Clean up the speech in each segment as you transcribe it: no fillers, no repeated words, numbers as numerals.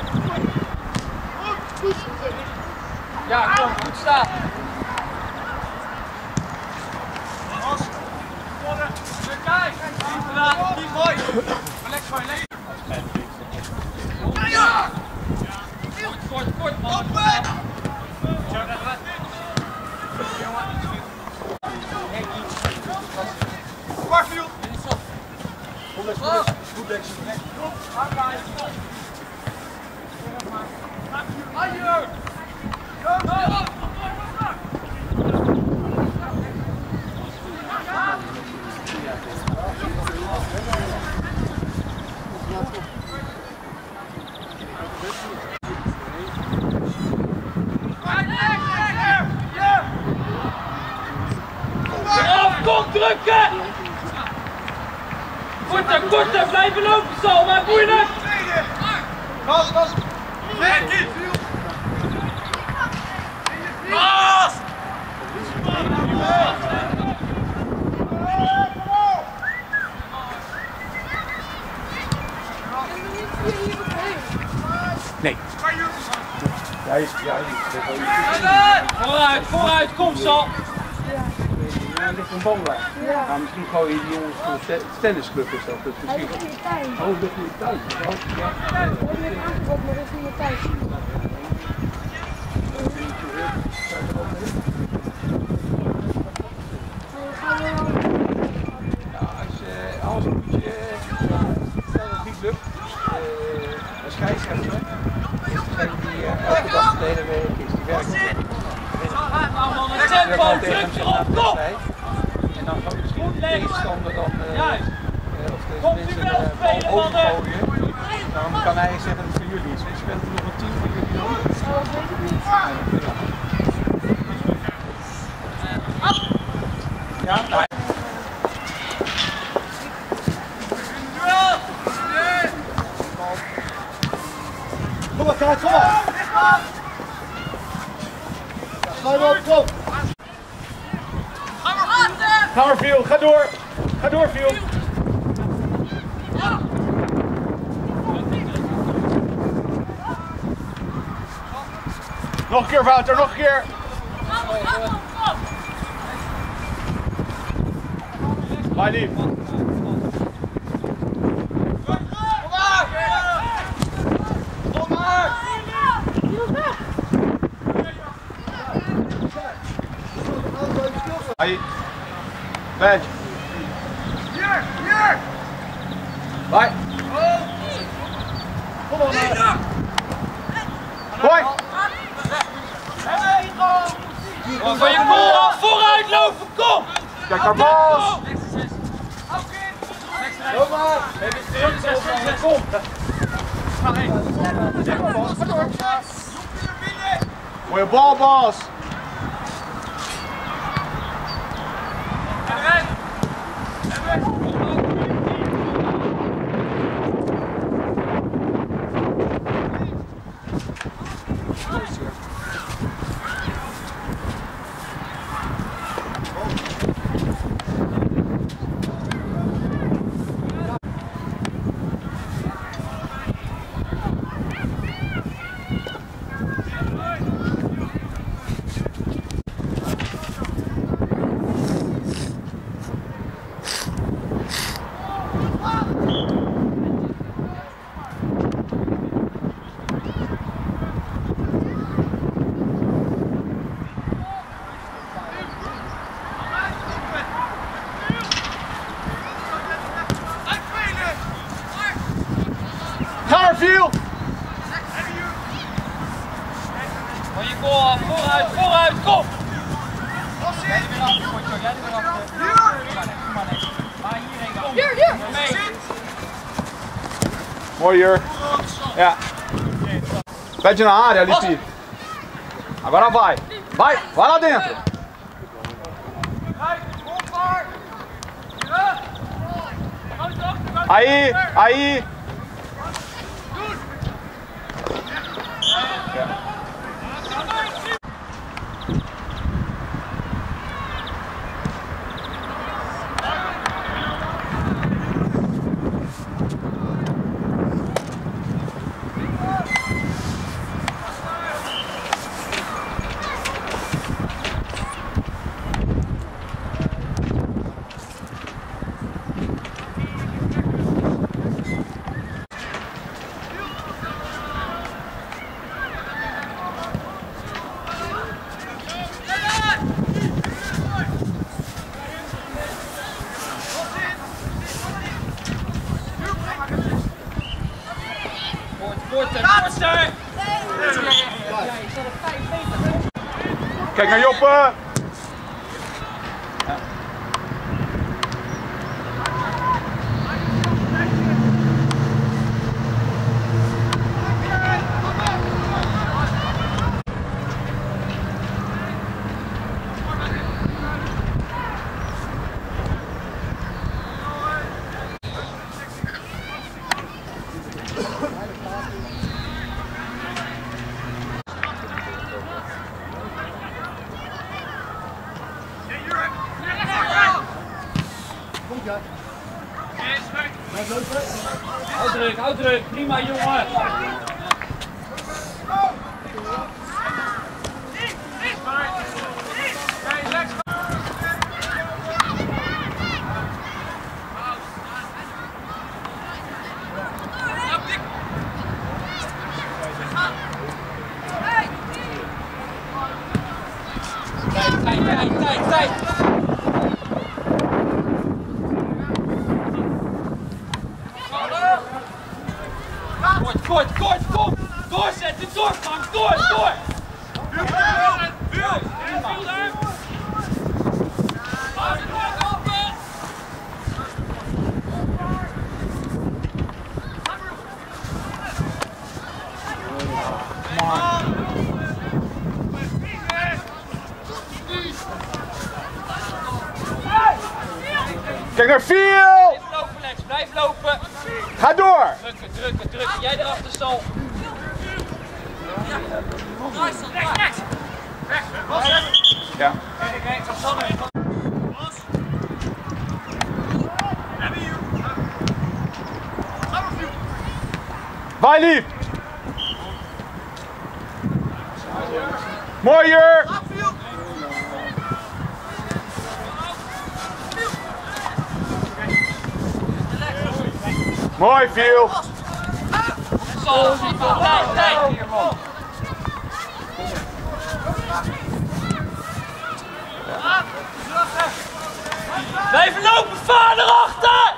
Ja, kom, goed staan. Kijk, niet mooi. Lekker mooi, lekker. Ja! Kort, man. Warfield! Goed deksel. Kom drukken! Korter, blijven lopen zo, maar moeilijk! Gas! Nee, niet! Gas! Nee. Vooruit, kom zo! Ja, er ligt een bal daar. Ja. Nou, misschien gooi je die jongens voor de tennisclub is dat. Dus misschien... Hij ligt in je tuin. Oh, ligt in je tuin. Ja. Hij ligt aangekomen, maar is in je tuin. Als een beetje, stel dat het niet lukt, een scheidsrechter is degene die elke dag de hele week is, die werkt Tempo, druk erop, kom! en dan gaat misschien de tegenstander dan Komt u wel spelen, mannen! Dan kan hij zeggen dat het voor jullie is. Je bent er nog een team van jullie dan? Dat weet ik niet. Ja, nou. Kom maar, Kaart, kom maar! Sluit op, kom! Ga maar, Viel, ga door! Ga door, Viel! Nog een keer, Wouter, nog een keer! Bye, lief! Hey, bench. Hier! Bye. Kom op, Boy. Van je goal af, vooruit lopen, kom! Kijk naar Bas. Kom maar. Kom. Mooie bal, Bas. Viel! Van je goal af, vooruit, kom! Hier! Mooi hier. Ja. Beetje na área ali, Pi. Agora vai. Vai lá dentro. Aí. Korter! Kijk naar Joppe! Houd druk, prima jongen! Tijd! Kort, kom! Doorzetten, doorgang, door! Kijk naar Viel! Blijf lopen, Lex, blijf lopen! Ga door! Drukken, jij erachter zal! Ja. Wij lief! Mooier! Mooi, Viel! Tijd! Blijf lopen, vader achter!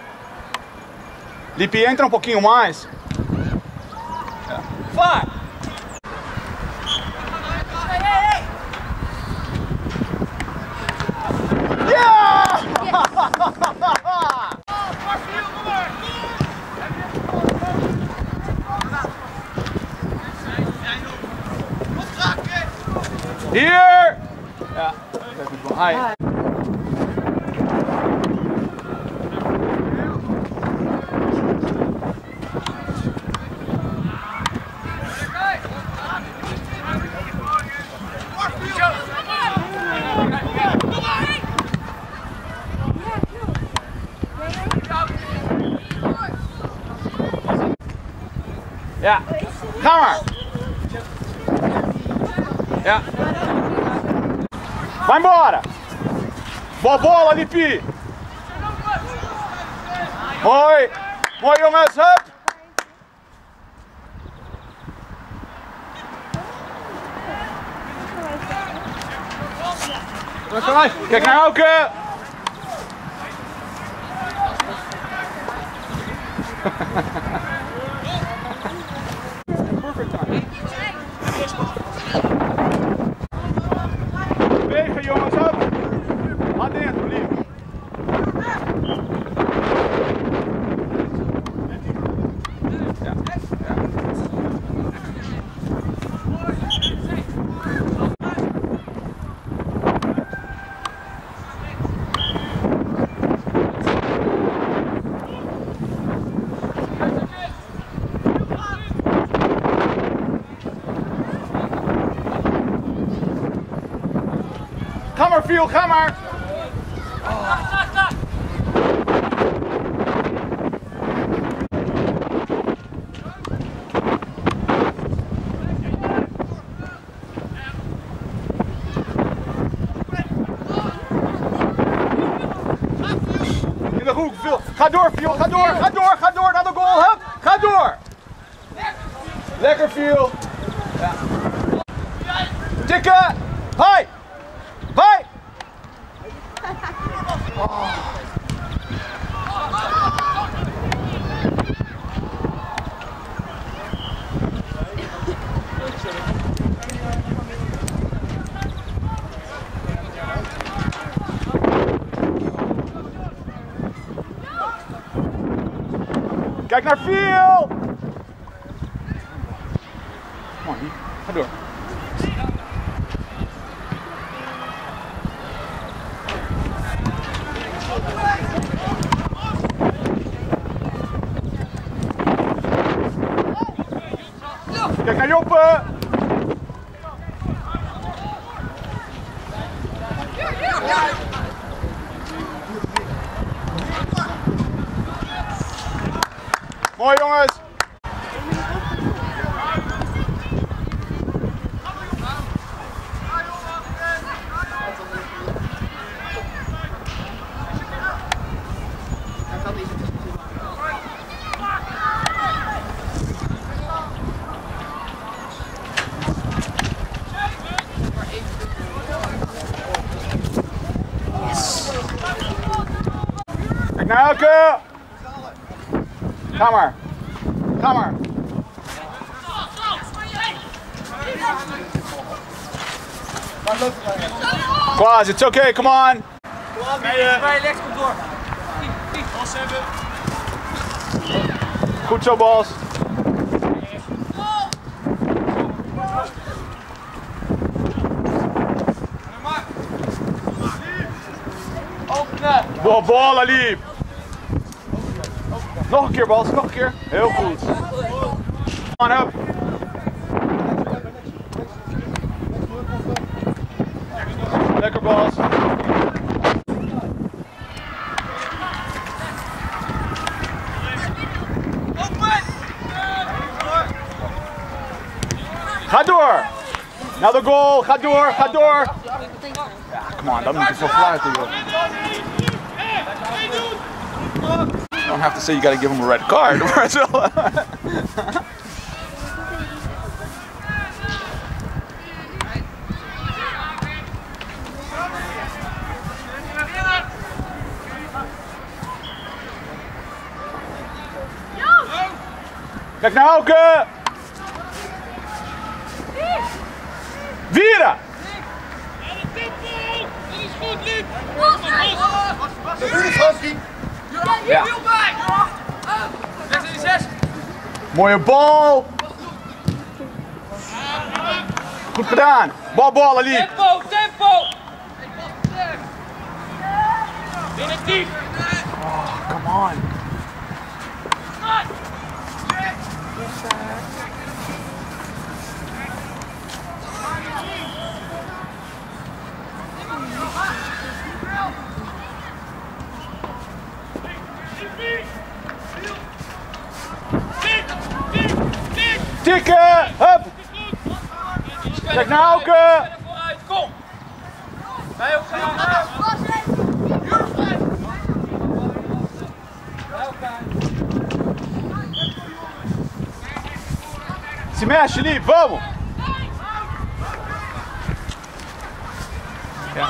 Lipi, entra um pouquinho mais. Vaar! Ja! Hier! Ja, hi. Ja, ga maar! Ja. Vai embora! Boa bola, Lipi! Mooi! Mooi jongens, hup! Kijk naar Auke! Bewegen jongens, op! Laat in, lief! Ja. Ga maar, Viel, ga maar! In de hoek, Viel. Ga door, Viel, ga door, ga door, ga door naar de goal, hup! Ga door! Lekker, Viel! Ja. Tikken! Hoi! Hoi! Oh. Kijk naar Viel! Mooi, ga door. Kijk naar Joppe! Mooi jongens! Kijk naar Elke! Ga maar! Ga maar! Quas, it's okay, come on! Bij Lex, komt door. Bas hebben. Goed zo, Bas! Bal, Ali! Nog een keer, Bas, nog een keer. Heel goed. Come on, up. Lekker, Bas. Ga door! Naar de goal, ga door, ga door! Ja, come on, dat moet je voor fluiten, joh. You don't have to say you gotta give him a red card. Kijk naar Hauke! Vieren! Ja. Mooie bal! Goed gedaan! Bal, Ali! Tempo, tempo! Binnen diep! Oh, come on! Tikken! Hup! Kijk naar Hauke! Kom! Bij elkaar! Se mexe ali, vamos! Ja.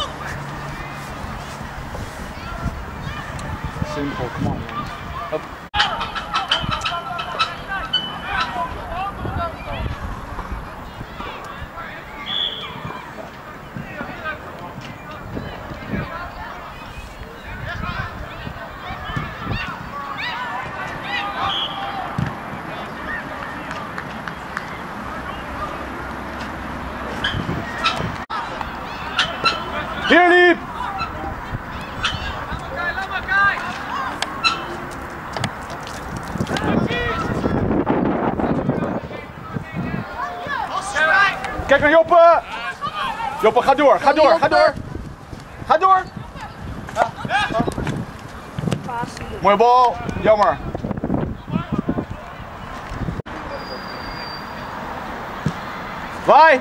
Simpel, come on. Hup. Hier liep! Kijk naar Joppe! Joppe, ga door, ga door, ga door! Ga door! Mooie bal, jammer. Vai!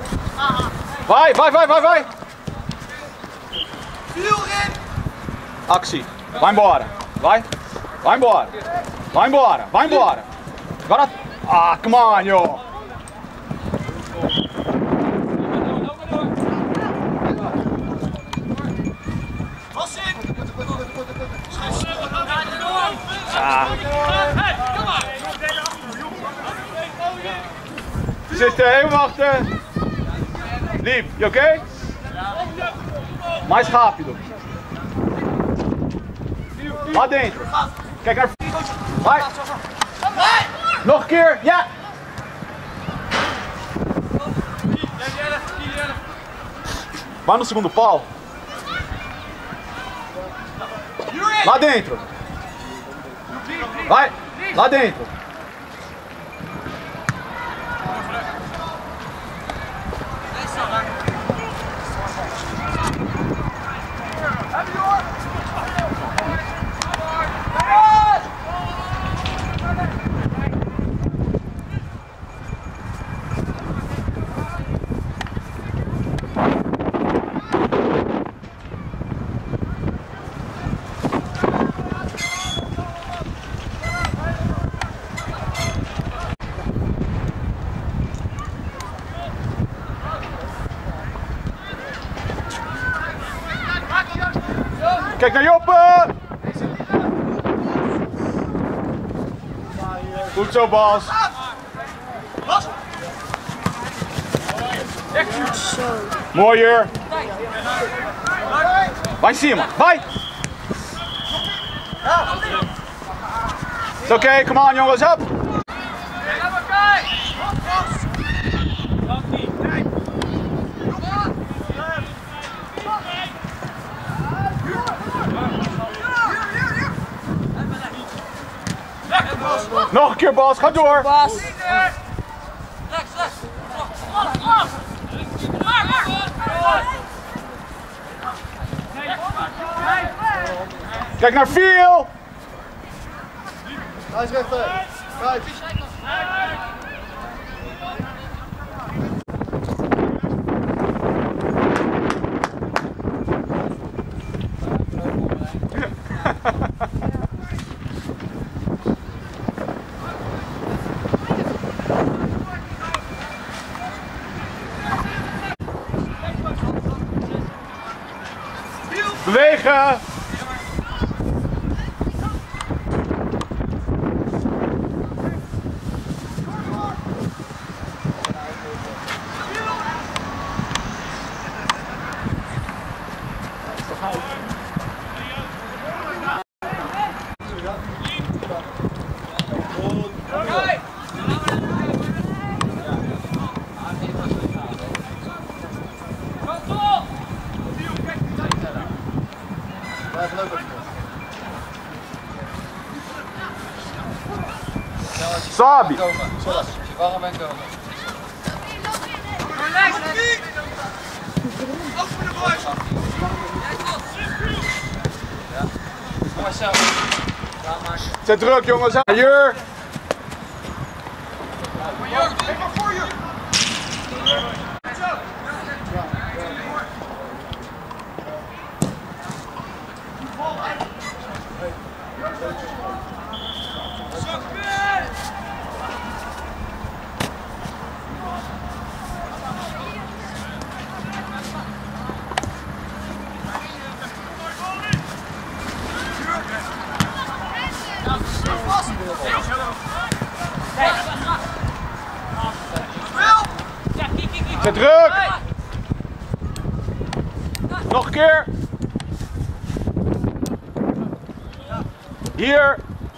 Vai, vai, vai, vai, vai! Actie. Vai embora. Vai. Vai embora. Vai embora. Vai embora. Agora. Ah, come on, joh. Zitten, even wachten. Lief, je oké? Mais rápido. Lá dentro. Kijk naar. Vai. Nog een keer, ja. Vai no segundo pau. Lá dentro. Vai. Lá dentro. Kijk naar Joppe! Goed zo, Bas. Mooier. Vai em cima, vai! It's okay, come on jongens, up! Nog een keer Bas, ga door! Bas. Kijk naar Viel! Hij is rechter. Kijk. Bewegen! Sabe! Zodat je warm bent komen. Kom maar zelf. Zet druk jongens, hier! Zet druk! Nog een keer! Hier!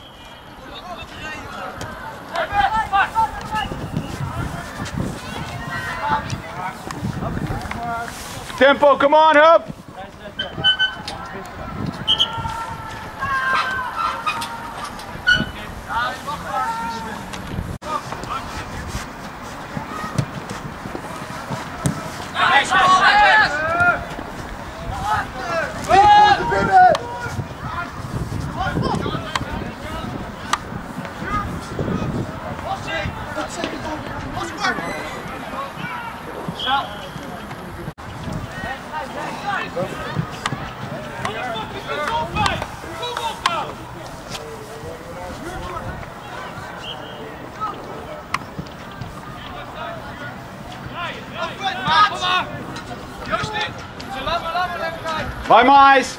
Tempo, come on, hup! Vai mais!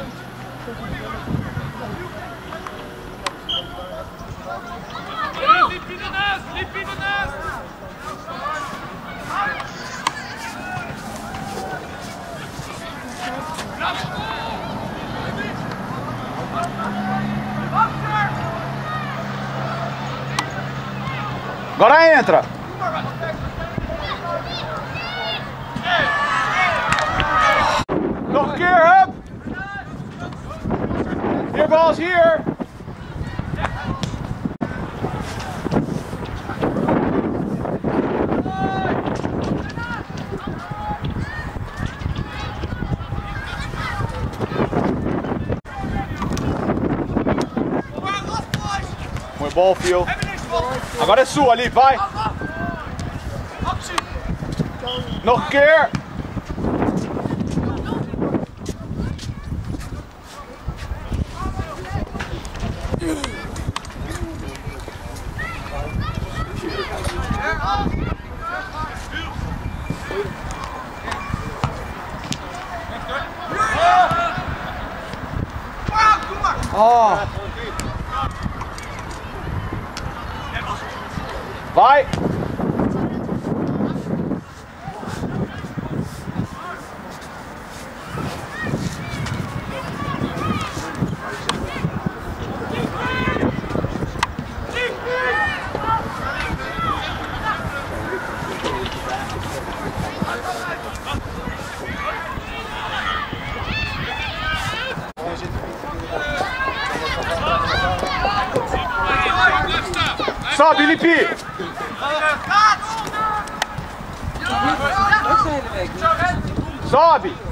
Agora entra! Nog een keer, hup! Hier, balls, hier! Mooi bal, Phil. Agora é sua ali, vai! Nog een keer! Oh. Vai! Sobe, Lipi! Sobe!